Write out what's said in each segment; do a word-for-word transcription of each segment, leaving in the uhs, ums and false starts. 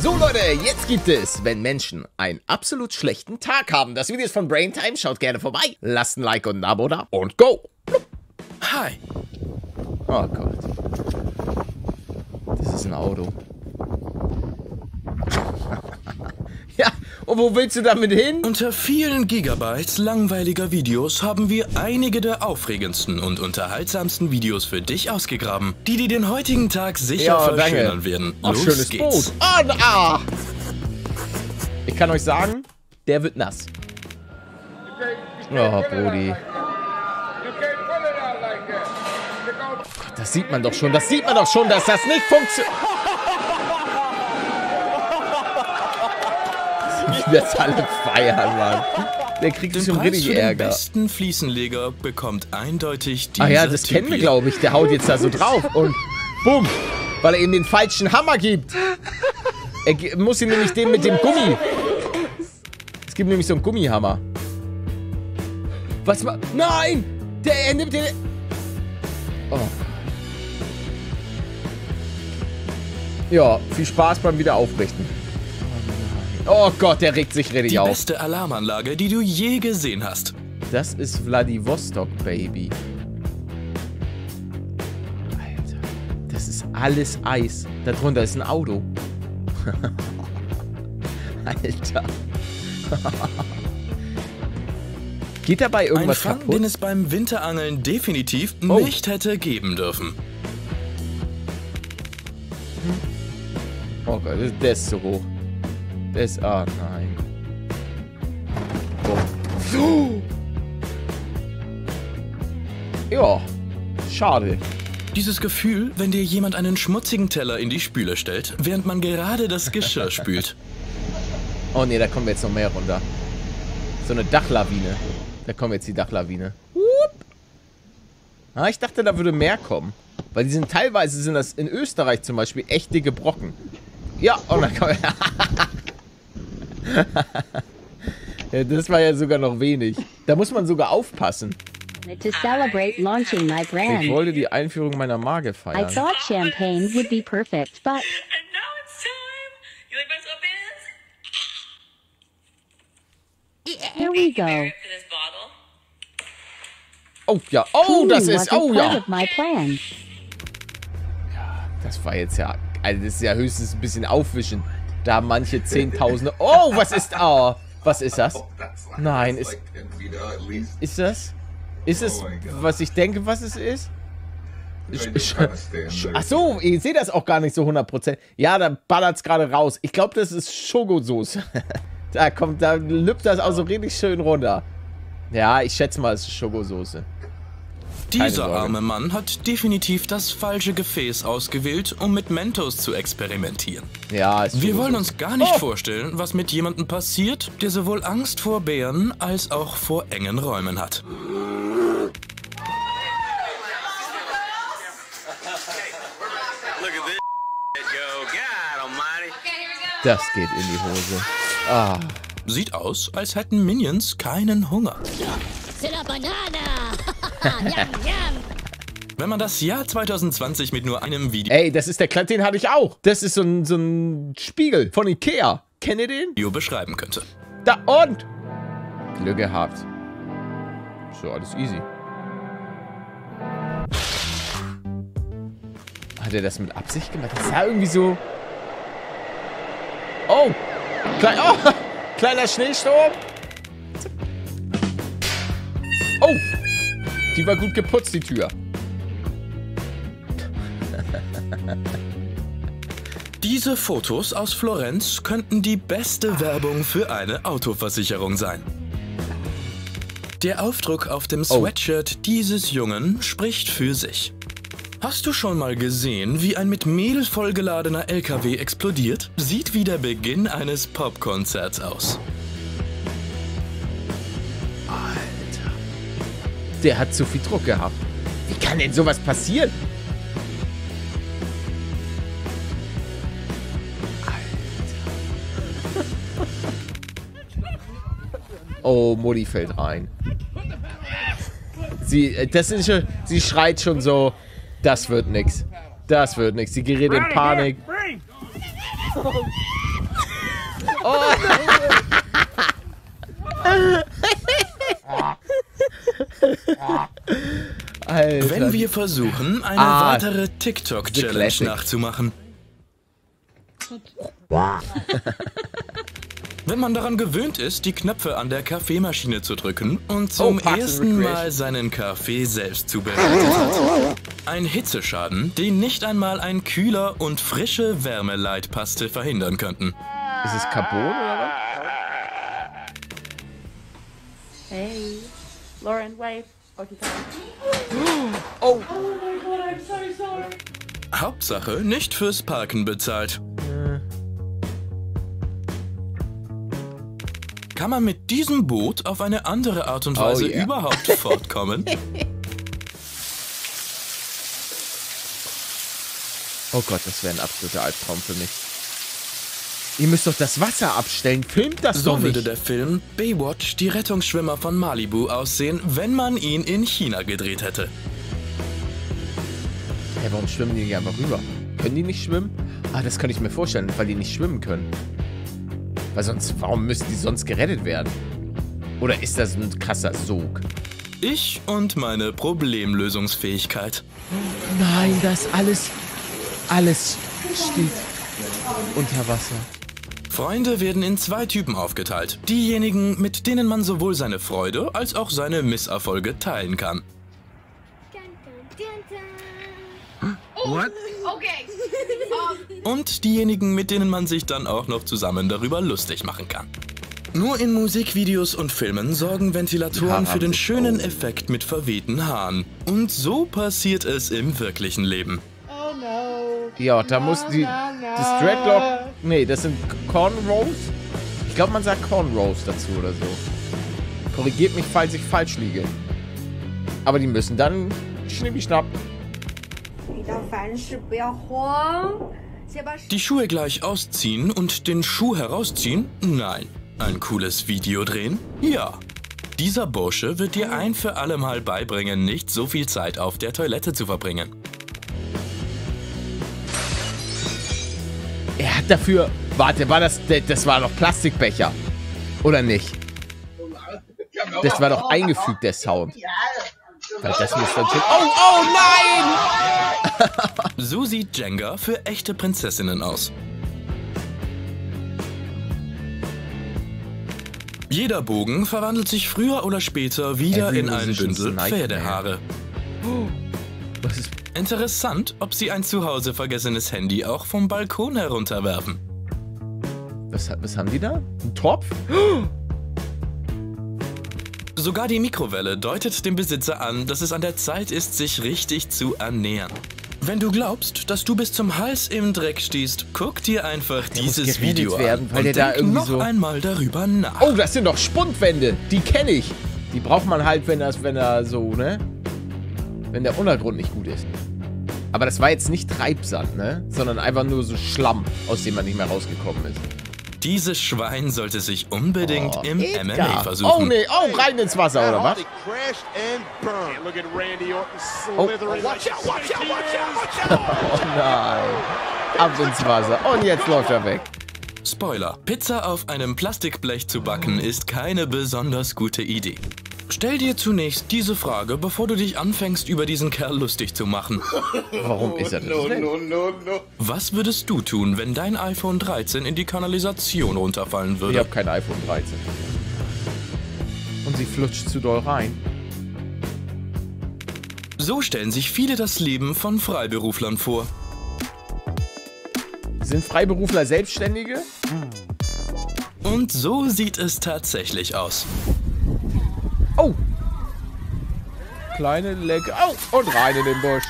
So Leute, jetzt gibt es, wenn Menschen einen absolut schlechten Tag haben. Das Video ist von Braintime, schaut gerne vorbei. Lasst ein Like und ein Abo da und go! Hi. Oh Gott. Das ist ein Auto. Ja, und wo willst du damit hin? Unter vielen Gigabytes langweiliger Videos haben wir einige der aufregendsten und unterhaltsamsten Videos für dich ausgegraben, die dir den heutigen Tag sicher Ja, verschönern danke. werden. Ach, Los schönes geht's. Boot. Ah, ah. Ich kann euch sagen, der wird nass. Oh, Brody. Oh Gott, das sieht man doch schon. Das sieht man doch schon, dass das nicht funktioniert. Ich werde alle feiern, Mann. Der kriegt Den schon Preis richtig für den Ärger. besten Fliesenleger bekommt eindeutig dieser Ach ja, das kennen wir, Typ. glaube ich. Der haut jetzt da so drauf und bumm, weil er ihm den falschen Hammer gibt. Er ge- muss ihm nämlich den mit dem Gummi. Es gibt nämlich so einen Gummihammer. Was ma... Nein! Der, er nimmt den... Oh. Ja, viel Spaß beim Wiederaufrichten. Oh Gott, der regt sich richtig Die auf. beste Alarmanlage, die du je gesehen hast. Das ist Vladivostok, Baby. Alter, das ist alles Eis. Darunter ist ein Auto. Alter. Geht dabei Ein irgendwas Fang, kaputt? den es beim Winterangeln definitiv Oh. nicht hätte geben dürfen. Oh Gott, das- der ist zu hoch. Der ist... Ah, nein. Oh. Ja, schade. Dieses Gefühl, wenn dir jemand einen schmutzigen Teller in die Spüle stellt, während man gerade das Geschirr spült. Oh ne, da kommen jetzt noch mehr runter. So eine Dachlawine. Da kommt jetzt die Dachlawine. Hup. Ah, ich dachte, da würde mehr kommen. Weil die sind teilweise sind das in Österreich zum Beispiel echt dicke Brocken. Ja, und dann kommt... Ja, das war ja sogar noch wenig. Da muss man sogar aufpassen. To celebrate launching my Ich brand, wollte die Einführung meiner Marke I feiern. thought champagne would be perfect, but And now it's time. You like my sweatpants? here we go. For this bottle. Oh ja, oh, das Cleaning ist... wasn't Oh part ja. of my plan. Das war jetzt ja... Also das ist ja höchstens ein bisschen aufwischen. Da haben manche Zehntausende... Oh, was ist... Oh, was ist das? Nein, ist... Ist das? Ist es, was ich denke, was es ist? Sch- sch- Ach so, ich sehe das auch gar nicht so hundert Prozent. Ja, da ballert es gerade raus. Ich glaube, das ist Schokosoße. Da kommt, da lüpft das auch so richtig schön runter. Ja, ich schätze mal, es ist Schokosoße. Keine Dieser Sorge. arme Mann hat definitiv das falsche Gefäß ausgewählt, um mit Mentos zu experimentieren. Ja, ist Wir wollen Schokosoße. uns gar nicht Oh. vorstellen, was mit jemandem passiert, der sowohl Angst vor Bären als auch vor engen Räumen hat. Das geht in die Hose. Ah. Sieht aus, als hätten Minions keinen Hunger. Wenn man das Jahr zwanzig zwanzig mit nur einem Video Ey, das ist der Kleid, den hatte ich auch. Das ist so ein, so ein Spiegel von Ikea. Kennt ihr den? beschreiben könnte. Da und! Glück gehabt. So, alles easy. Hat er das mit Absicht gemacht? Das sah irgendwie so... Oh! Klein, oh! Kleiner Schneesturm! Oh! Die war gut geputzt, die Tür. Diese Fotos aus Florenz könnten die beste Werbung für eine Autoversicherung sein. Der Aufdruck auf dem Sweatshirt dieses Jungen spricht für sich. Hast du schon mal gesehen, wie ein mit Mehl vollgeladener L K W explodiert? Sieht wie der Beginn eines Popkonzerts aus. Alter. Der hat zu viel Druck gehabt. Wie kann denn sowas passieren? Oh, Mutti fällt rein. Sie, äh, das ist schon, sie schreit schon so, das wird nix. Das wird nix. Sie gerät in Panik. Oh. Alter. Wenn wir versuchen, eine Ah, weitere TikTok-Challenge Classic. nachzumachen. Wenn man daran gewöhnt ist, die Knöpfe an der Kaffeemaschine zu drücken und zum Oh, Parks and ersten Recreation. Mal seinen Kaffee selbst zubereitet hat. Ein Hitzeschaden, den nicht einmal ein Kühler und frische Wärmeleitpaste verhindern könnten. Ist es Carbon oder was? Hey, Lauren, wave. Okay, Oh. Hauptsache nicht fürs Parken bezahlt. Kann man mit diesem Boot auf eine andere Art und Weise Oh, yeah. überhaupt fortkommen? Oh Gott, das wäre ein absoluter Albtraum für mich. Ihr müsst doch das Wasser abstellen. Filmt das doch So würde nicht. der Film Baywatch, die Rettungsschwimmer von Malibu, aussehen, wenn man ihn in China gedreht hätte. Hä, warum schwimmen die nicht einfach rüber? Können die nicht schwimmen? Ah, das könnte ich mir vorstellen, weil die nicht schwimmen können. Weil sonst, warum müssen die sonst gerettet werden? Oder ist das ein krasser Sog? Ich und meine Problemlösungsfähigkeit. Nein, das alles, alles steht unter Wasser. Freunde werden in zwei Typen aufgeteilt. Diejenigen, mit denen man sowohl seine Freude als auch seine Misserfolge teilen kann. What? Okay. Und diejenigen, mit denen man sich dann auch noch zusammen darüber lustig machen kann. Nur in Musikvideos und Filmen sorgen Ventilatoren für den schönen Effekt mit verwehten Haaren. Und so passiert es im wirklichen Leben. Ja, da muss die, das Dreadlock, nee, das sind Cornrows. Ich glaube, man sagt Cornrows dazu oder so. Korrigiert mich, falls ich falsch liege. Aber die müssen dann schnippschnapp. Die Schuhe gleich ausziehen und den Schuh herausziehen? Nein. Ein cooles Video drehen? Ja. Dieser Bursche wird dir ein für alle Mal beibringen, nicht so viel Zeit auf der Toilette zu verbringen. Er hat dafür, warte, war das, das war doch Plastikbecher. Oder nicht? Das war doch eingefügt, der Sound. Weil das muss dann... Oh, oh nein! So sieht Jenga für echte Prinzessinnen aus. Jeder Bogen verwandelt sich früher oder später wieder Every in ein musician's Bündel nightmare. Pferdehaare. Was ist... Interessant, ob sie ein zu Hause vergessenes Handy auch vom Balkon herunterwerfen. Was, was haben die da? Ein Topf? Sogar die Mikrowelle deutet dem Besitzer an, dass es an der Zeit ist, sich richtig zu ernähren. Wenn du glaubst, dass du bis zum Hals im Dreck stehst, guck dir einfach Der muss dieses gerettet Video werden, an weil und der da denk irgendwie noch so- einmal darüber nach. Oh, das sind doch Spundwände. Die kenne ich. Die braucht man halt, wenn das, wenn er so, ne? Wenn der Untergrund nicht gut ist. Aber das war jetzt nicht Treibsand, ne? Sondern einfach nur so Schlamm, aus dem man nicht mehr rausgekommen ist. Dieses Schwein sollte sich unbedingt Oh, im M M A Edgar. versuchen. Oh, nee. Oh, rein ins Wasser, oder was? Oh. Oh nein. Ab ins Wasser. Und jetzt läuft er weg. Spoiler: Pizza auf einem Plastikblech zu backen ist keine besonders gute Idee. Stell dir zunächst diese Frage, bevor du dich anfängst, über diesen Kerl lustig zu machen. Warum ist er das denn? Was würdest du tun, wenn dein iPhone dreizehn in die Kanalisation runterfallen Ich würde? habe kein iPhone dreizehn. Und sie flutscht zu doll rein. So stellen sich viele das Leben von Freiberuflern vor. Sind Freiberufler Selbstständige? Und so sieht es tatsächlich aus. Oh! Kleine Lecke. Oh! Und rein in den Busch.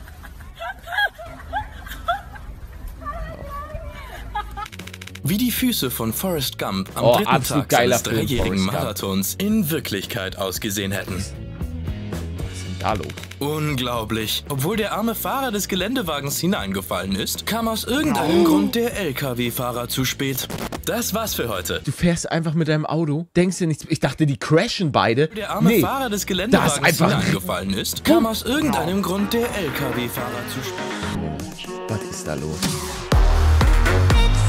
Wie die Füße von Forrest Gump am Oh, dritten absolut Tag geiler seines Film, dreijährigen Forrest Gump. Marathons in Wirklichkeit ausgesehen hätten. Was ist denn da los? Unglaublich. Obwohl der arme Fahrer des Geländewagens hineingefallen ist, kam aus irgendeinem Grund der L K W-Fahrer zu spät. Das war's für heute. Du fährst einfach mit deinem Auto, denkst dir nichts. Ich dachte, die crashen beide. Der arme Nee. Fahrer des Da ist Geländewagens einfach- hineingefallen ist, kam aus irgendeinem Grund der L K W-Fahrer zu spät. Was ist da los?